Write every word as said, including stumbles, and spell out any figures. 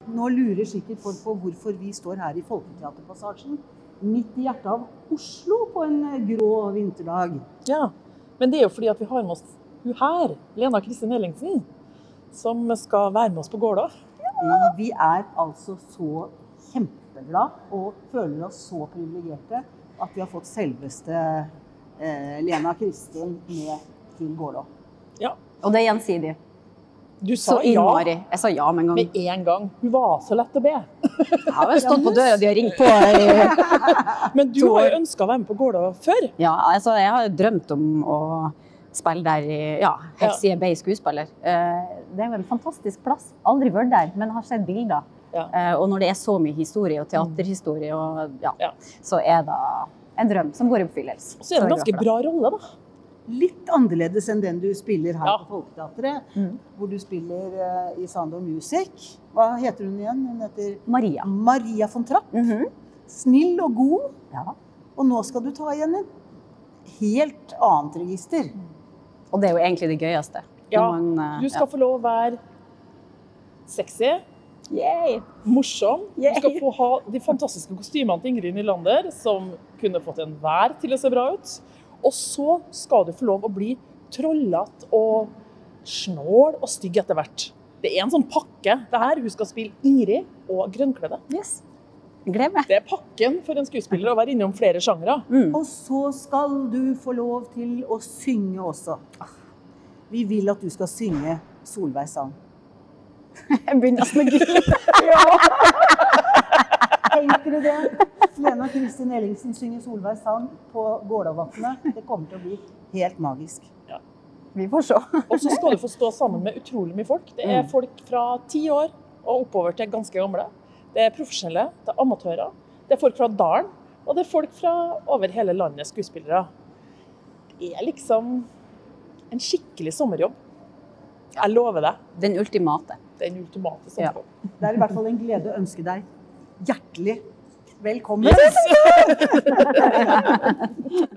Nå lurer sikkert folk på hvorfor vi står her i Folketeaterpassasjen, midt i hjertet av Oslo på en grå vinterdag. Ja, men det er jo fordi at vi har med oss hun her, Lena Kristin Ellingsen, som skal være med oss på Gålå. Ja. Vi er altså så kjempeglad og føler oss så privilegerte at vi har fått selveste eh, Lena Kristin med til Gålå. Ja. Og det er gjensidig. Du sa ja. Jeg sa ja med en gang. Med en gang. Hun var så lett å be. Jeg har vel stått på døra, de har ringt på. Men du har jo ønsket å være med på Gålå før. Ja, altså jeg har drømt om å spille der i, ja, helt siden jeg ble skuespiller. Det er jo en fantastisk plass. Aldri vært der, men har sett bilder. Ja. Og når det er så mye historie og teaterhistorie, og, ja, ja. så er det en drøm som går i oppfyllelse. Så er det en ganske bra rolle da. Litt annerledes enn den du spiller her ja. på Folketeatret, mm. hvor du spiller uh, i Sound of Music. Hva heter hun igjen? Hun heter Maria. Maria von Trapp. Mm -hmm. Snill og god. Ja. Og nå skal du ta igjen et helt annet register. Og det er jo egentlig det gøyeste. Ja, man, uh, du skal ja. få lov å være sexy, Yay. morsom. Yay. Du skal få ha de fantastiske kostymene til Ingrid Nylander, som kunne fått en hver til å se bra ut. Og så skal du få lov å bli trollet og snål og stygg etter hvert. Det er en sånn pakke. Det her, hun skal spille Ingrid og grønnkledde. Yes. Glem meg. Det er pakken for en skuespiller å være innom flere sjangere. Mm. Og så skal du få lov til å synge også. Vi vil at du skal synge Solveigs sang. Jeg begynner nesten å grine. Ja. Tenker du det? Lena Kristin Ellingsen synger Solveigs sang på Gålåvaktene. Det kommer til å bli helt magisk. Ja. Vi får se. Og så skal du få stå sammen med utrolig mye folk. Det er folk fra ti år og oppover til ganske gamle. Det er profesjonelle, det er amatører, det er folk fra Dalen, og det er folk fra over hele landet skuespillere. Det er liksom en skikkelig sommerjobb. Jeg lover deg. Den ultimate. Den ultimate sommerjobb. Ja. Det er i hvert fall en glede å ønske deg hjertelig velkommen. Yes!